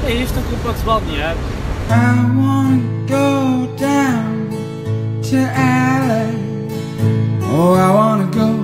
É isto que pode se balnear. I wanna go down to LA. Oh, I wanna go